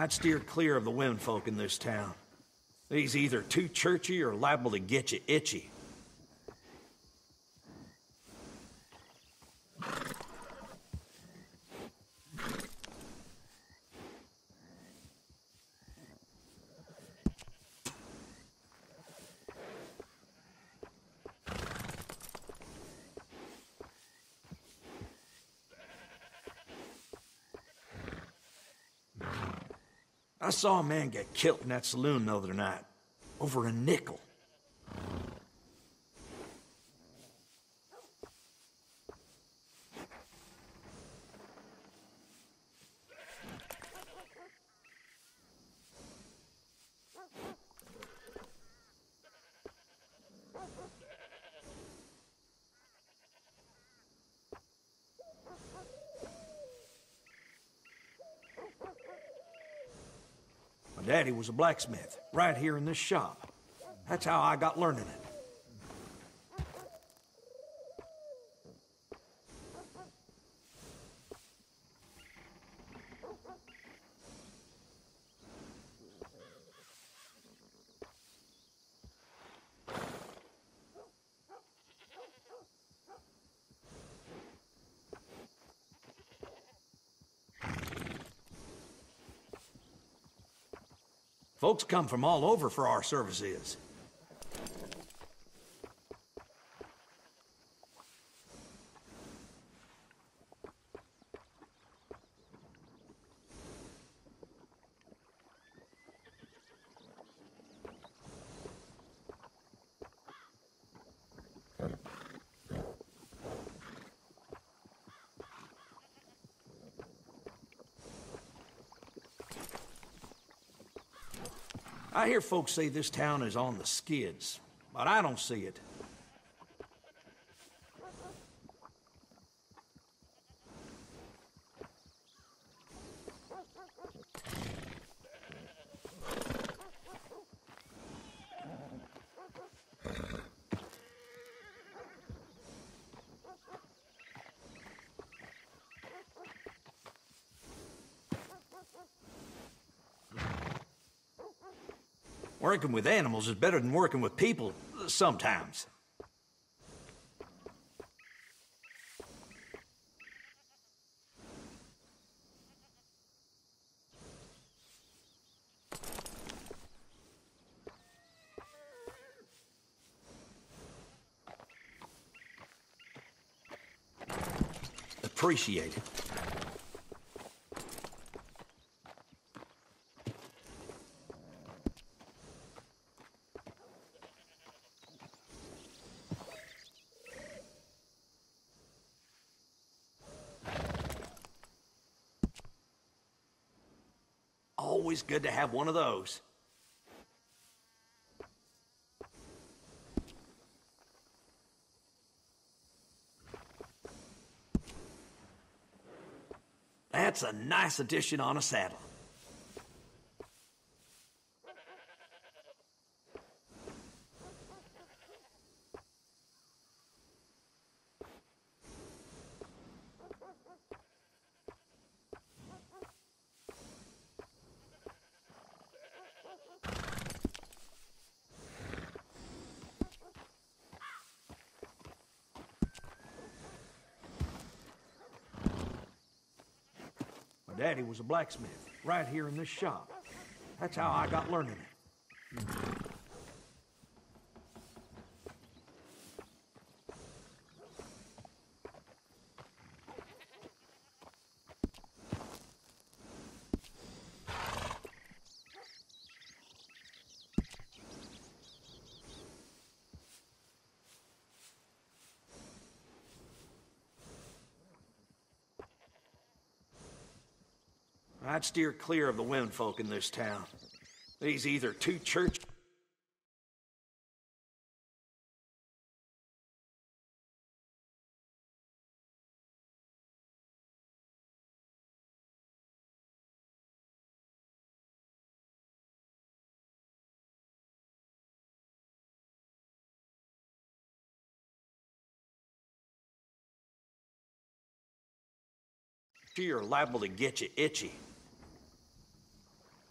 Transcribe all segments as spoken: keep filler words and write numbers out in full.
I'd steer clear of the womenfolk in this town. They's either too churchy or liable to get you itchy. I saw a man get killed in that saloon the other night. Over a nickel. My daddy was a blacksmith, right here in this shop. That's how I got learning it. Folks come from all over for our services. I hear folks say this town is on the skids, but I don't see it. Working with animals is better than working with people, sometimes. Appreciate it. Always good to have one of those. That's a nice addition on a saddle. My daddy was a blacksmith, right here in this shop. That's how I got learning it. I'd steer clear of the womenfolk in this town. They's either too church... You're liable to get you itchy.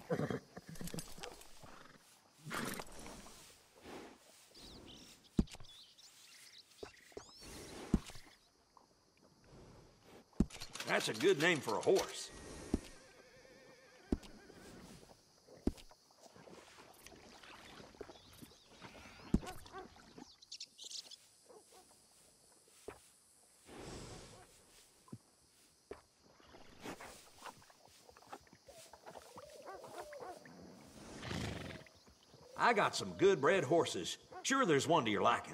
That's a good name for a horse. I got some good bred horses. Sure there's one to your liking.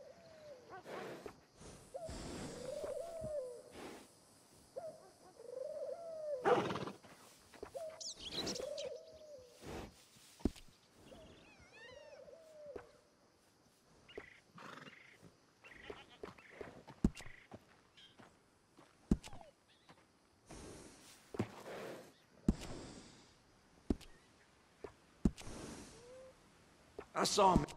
I saw him.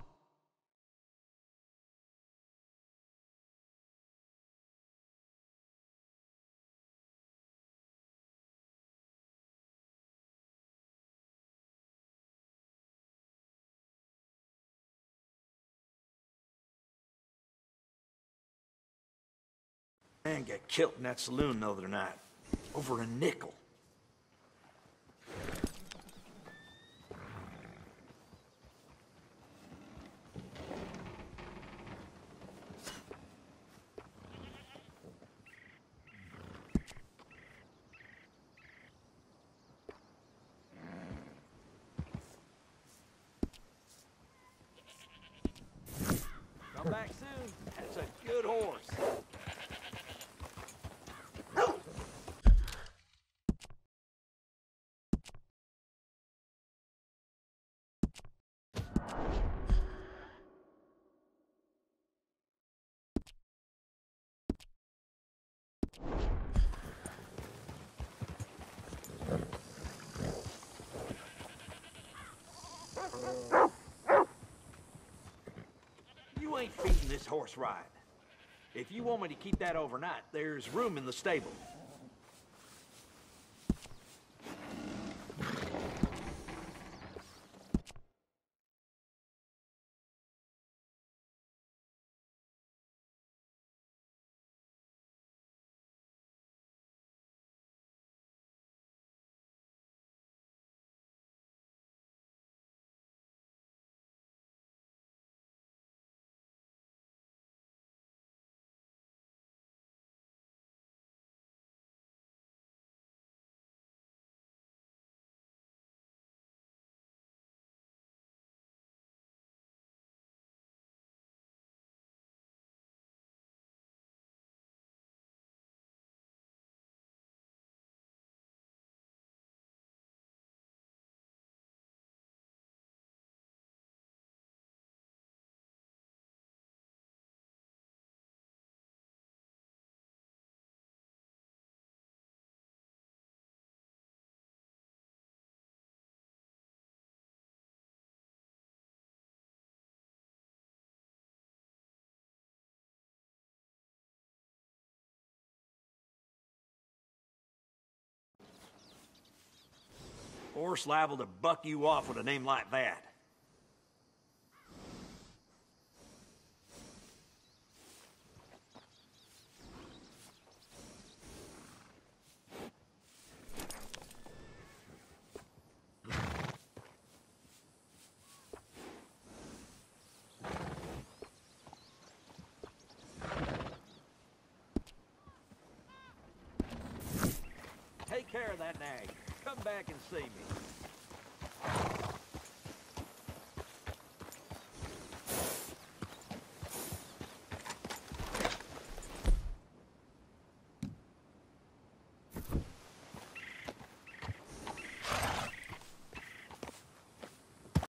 Man get killed in that saloon the other night. Over a nickel. Come back soon. That's a good horse. You ain't feeding this horse right. If you want me to keep that overnight, there's room in the stable. Horse liable to buck you off with a name like that. Take care of that nag. Come back and see me.